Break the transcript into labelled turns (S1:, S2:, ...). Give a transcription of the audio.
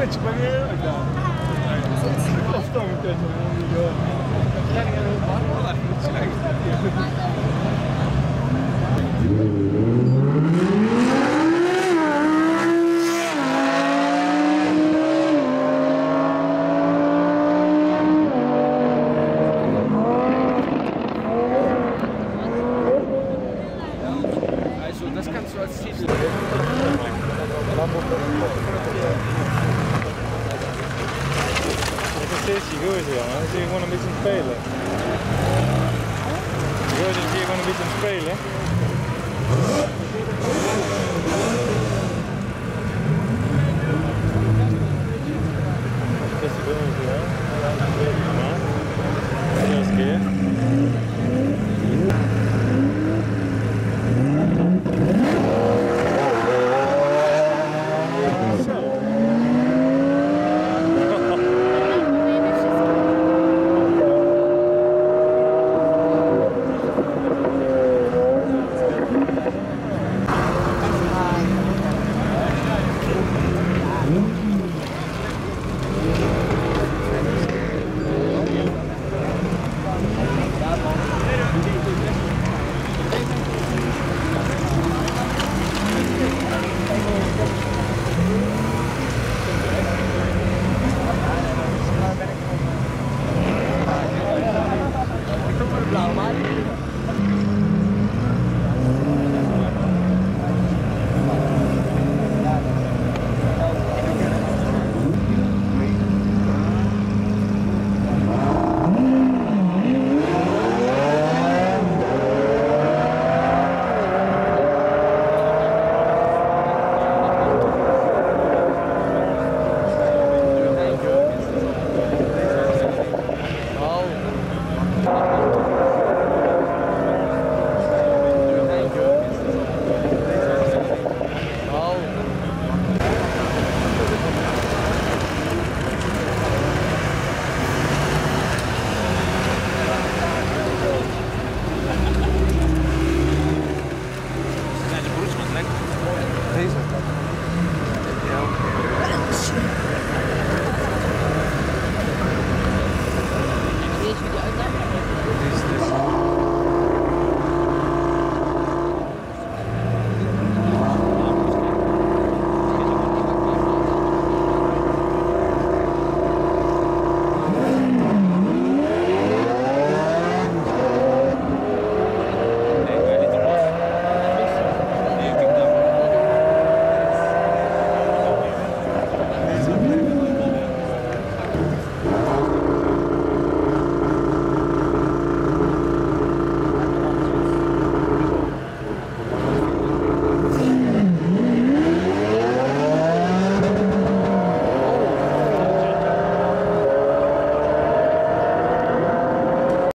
S1: Klatsch bei mir? Klar. Das ist doch ein Klatsch
S2: Also, das kannst du als Titel.
S1: Dat is die gozer, jongen. Dan zie je gewoon een beetje aan het spelen. Die gozer zie je gewoon een beetje aan het spelen.